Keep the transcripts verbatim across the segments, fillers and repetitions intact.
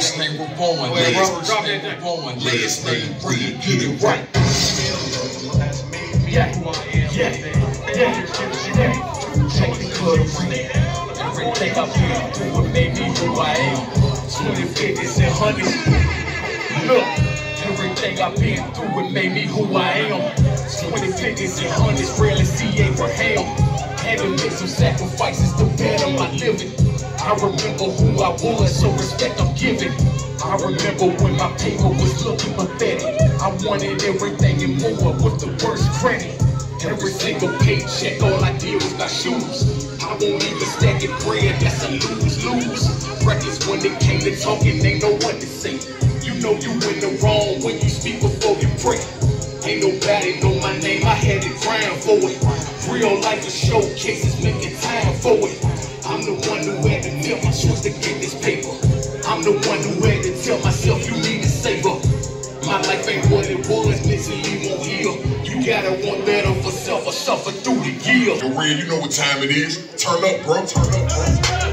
First name Ravon, last name Ravon, last name Red, get it right. Yeah, yeah, yeah, yeah. Take the club ring. Everything I feel through what made me who I am. Twenty fifties and hundreds. Look, everything I've been through what made me who I am. Twenty fifties and hundreds, rarely see Abraham. Had to make some sacrifices to better my living. I remember who I was, so respect I'm giving. I remember when my paper was looking pathetic. I wanted everything and more with the worst credit. Every single paycheck, all I did was buy shoes. I won't even stack it bread, that's a lose-lose. Records when it came to talking, ain't know what to say. You know you in the wrong when you speak before you pray. Ain't nobody know my name, I had to grind for it. Real life is showcases, making time for it. I'm the one who had to tell my choice to get this paper. I'm the one who had to tell myself you need to save up. My life ain't what it was, mentally won't heal. You gotta want better for self or suffer through the years. Yo, Red, you know what time it is. Turn up, bro. Turn up, bro.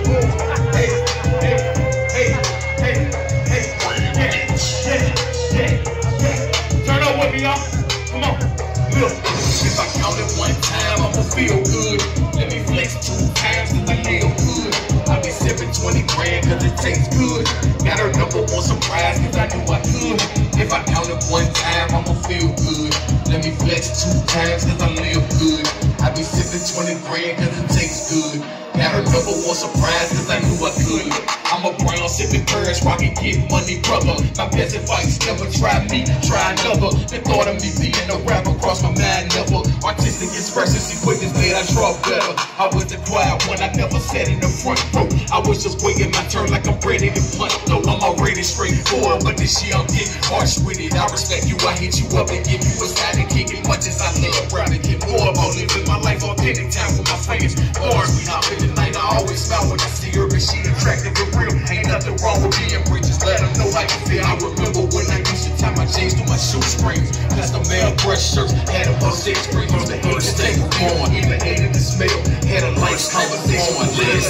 Hey, hey, hey, hey, hey, yeah, yeah, yeah, yeah. Turn up with me, y'all. Come on. Look, if I count it one time, I'ma feel good. Let me flex two times cause I live good. I be sipping twenty grand cause it tastes good. Got her number one surprise cause I knew I could. If I count it one time, I'ma feel good. Let me flex two times cause I live good. I be sipping twenty grand cause it tastes good. Got her number one surprise cause I knew I could. I'm a brown sipping courage, rockin' get money, brother. My best advice, never try me, try another. The thought of me being a rapper crossed my mind, never. Artistic expression, see quickness made I draw better. I was the quiet one, I never sat in the front row. I was just waiting my turn like I'm ready to punch. Though I'm already straightforward, but this year I'm getting harsh with it. I respect you, I hit you up and give you a side and kick it. Much as I love rap and get more about living my life authentic time with my fans. Bars we hop in the night, I always smile when I see her, and she attractive and real. Ain't nothing wrong with being rich, just let them know how you feel. I remember when I used to tie my chains to my shoestrings. Custom male brush shirts, had about six strings on the head to take on. Even hated the smell, had a nice conversation with Liz.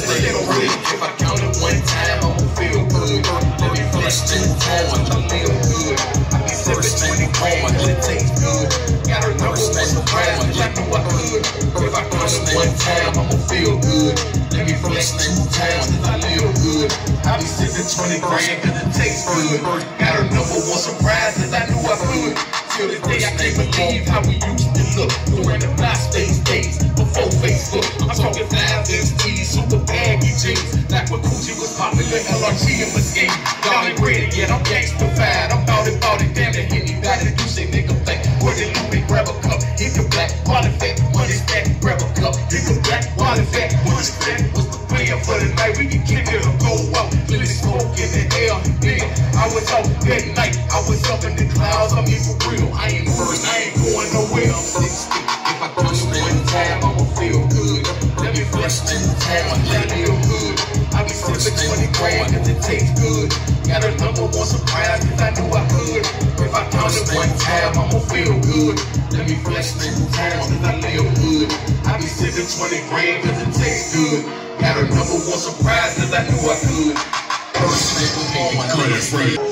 If I count it one time, I'ma feel good. Let me flex two times, I live good. I be sipping twenty grand, cause it tastes good. Got her number one surprise, cause I knew I could. If I count it one time, I'ma feel good. Let me flex two times, cause I live good. I be sipping twenty grand, cause it tastes good. Got her number one surprise, cause I knew I could. Till this day, I can't believe how we used to look during the MySpace days before Facebook. I'm talking five S Ts, super baggy jeans. Like when Coogee was popular, L R G and Mesquite. Y'all ain't ready yet, I'm gangsta-fied. I'm bout it, bout it, damn it, anybody do say nigga think. Where the Louis grab a cup, hit the black, wallet fat, money stack, grab a cup, hit the black, wallet fat, money stack. What's the plan for the night? We can kick it or go out, let it smoke in the air. Yeah, I was out that night, I was up in the clouds, I'm here for real. I ain't first, I ain't going nowhere. I'm sixty. If I push one time, I'ma feel good. Let me flex two times, let me feel good. I be sipping twenty grand cause it tastes good. Got a number one surprise cause I knew I could. If I count it one time, I'ma feel good. Let me flex two times cause I live good. I be sipping twenty grand cause it tastes good. Got a number one surprise cause I knew I could. First name Ravon,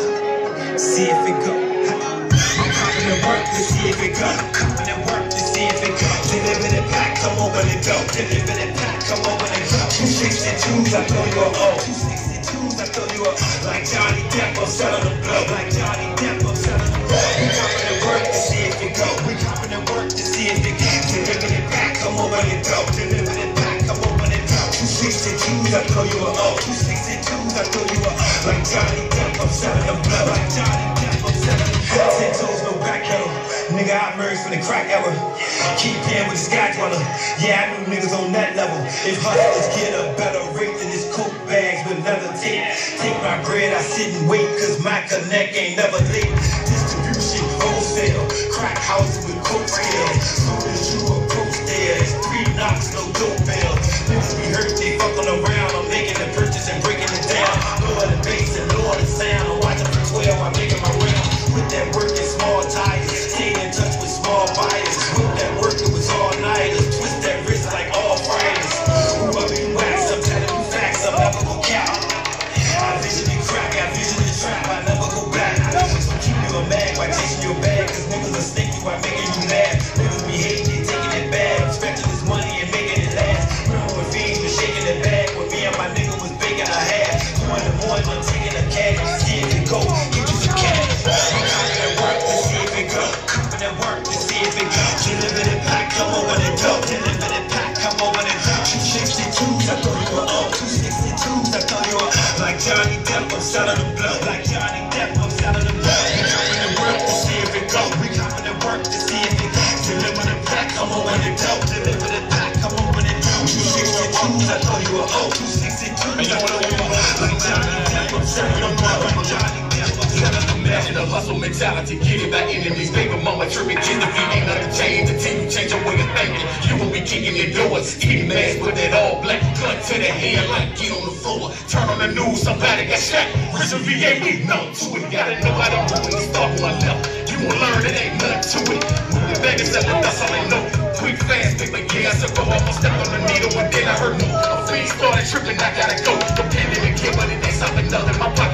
see if it go. I'm copping the work to see if it go. Copping the work to see if it go. Deliver the pack, come over the go. Deliver the pack, come over the go. Two sixty-twos, I throw you a O. Two sixty-twos, I throw you a O. Like Johnny Depp, I'm selling the blow. Like Johnny Depp, I'm selling the blow. We copping the work to see if it go. We copping the work to see if it go. Deliver the pack, come over the go. Deliver the pack, come over the go. Two sixty-twos, I throw you a O. Two sixty-twos, I throw you a O. Like Johnny Depp, I'm selling the blow. Like Johnny Depp, I'm selling the blow. Ten toes, no back pedal. Nigga, I emerged from the crack era. Keep playing with the sky dweller. Yeah, I knew niggas on that level. If hustlers get a better rate than this coke bags with leather tape. Take my bread, I sit and wait, cause my connect ain't never late. Distribution, wholesale, crack house with coke scale. Soon as you approach there, it's three knocks, no dope bell. Niggas be hurt, they fucking around. I'm making the purchase and breaking it down. Lower the bass and lower the sound. I'm watching for twelve, I'm making my round. With that work in small tires, stay in touch with small buyers. With that work, it was all nighters. Twist that wrist like all Fridays. Who up in wax, I'm telling you facts, I'm never gon' count. I visually crack, I visually cash to see if it go. Get you some cash. I'm copping that work to see if it go. Copping that work to see if it go. Deliver the pack, come over the dope. Deliver the pack, come over the dope. two sixty-twos, I thought you were up. two sixty-twos, I thought you were up. Like Johnny Depp, I'm selling the blood. Like Johnny Depp, I'm selling the blood. We copping the work to see if it go. We copping the work to see if it go. Deliver the pack, come over the dope. Deliver the pack, come over the dope. two sixty-twos, I thought you were up. two sixty-twos, I thought you were up. Like Johnny Depp, I'm selling the blood. Like Johnny Depp, I'm selling the blood. Imagine the hustle mentality, kidded by enemies. Baby mama tripping kids if you ain't nothing change until you change your way of thinking. You will be kicking your doors, eating mask with that all black gun to the head like get on the floor. Turn on the news, somebody got shot. Richmond, V A, we know to it. Gotta know how to move when you start one left. You gon' learn it ain't nothing to it. Move it back and step with us, all they know. Quick, fast, paper, yeah, I took a almost step on the needle and then I heard no. A fiend started tripping, I gotta go. The pandemic hit, but it ain't something nothing. My pocket